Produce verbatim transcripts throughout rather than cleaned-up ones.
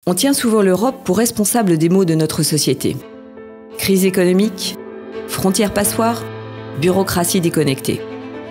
On tient souvent l'Europe pour responsable des maux de notre société. Crise économique, frontières passoires, bureaucratie déconnectée.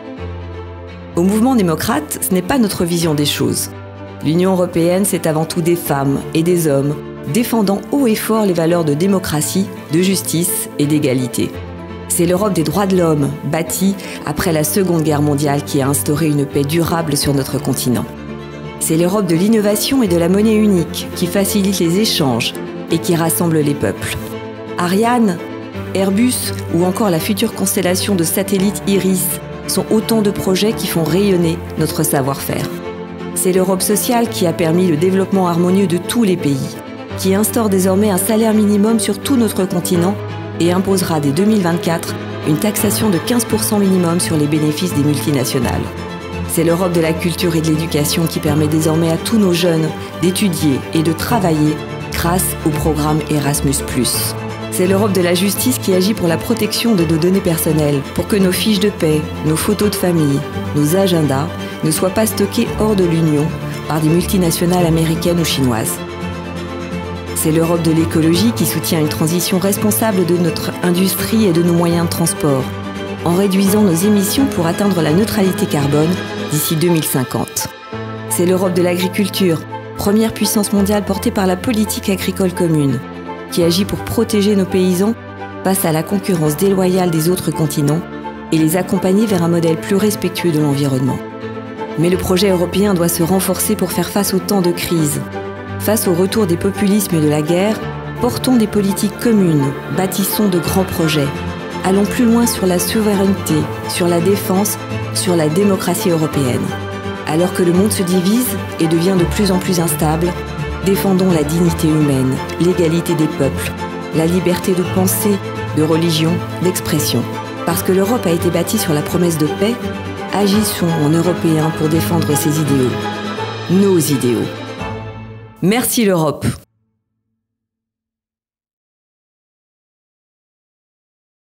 Au mouvement démocrate, ce n'est pas notre vision des choses. L'Union européenne, c'est avant tout des femmes et des hommes défendant haut et fort les valeurs de démocratie, de justice et d'égalité. C'est l'Europe des droits de l'homme, bâtie après la Seconde Guerre mondiale, qui a instauré une paix durable sur notre continent. C'est l'Europe de l'innovation et de la monnaie unique, qui facilite les échanges et qui rassemble les peuples. Ariane, Airbus ou encore la future constellation de satellites Iris sont autant de projets qui font rayonner notre savoir-faire. C'est l'Europe sociale qui a permis le développement harmonieux de tous les pays, qui instaure désormais un salaire minimum sur tout notre continent et imposera dès deux mille vingt-quatre une taxation de quinze pour cent minimum sur les bénéfices des multinationales. C'est l'Europe de la culture et de l'éducation qui permet désormais à tous nos jeunes d'étudier et de travailler grâce au programme Erasmus plus. C'est l'Europe de la justice qui agit pour la protection de nos données personnelles, pour que nos fiches de paie, nos photos de famille, nos agendas ne soient pas stockés hors de l'Union par des multinationales américaines ou chinoises. C'est l'Europe de l'écologie qui soutient une transition responsable de notre industrie et de nos moyens de transport, en réduisant nos émissions pour atteindre la neutralité carbone d'ici deux mille cinquante. C'est l'Europe de l'agriculture, première puissance mondiale portée par la politique agricole commune, qui agit pour protéger nos paysans face à la concurrence déloyale des autres continents et les accompagner vers un modèle plus respectueux de l'environnement. Mais le projet européen doit se renforcer pour faire face aux temps de crise. Face au retour des populismes et de la guerre, portons des politiques communes, bâtissons de grands projets. Allons plus loin sur la souveraineté, sur la défense, sur la démocratie européenne. Alors que le monde se divise et devient de plus en plus instable, défendons la dignité humaine, l'égalité des peuples, la liberté de pensée, de religion, d'expression. Parce que l'Europe a été bâtie sur la promesse de paix, agissons en Européens pour défendre ses idéaux, nos idéaux. Merci l'Europe!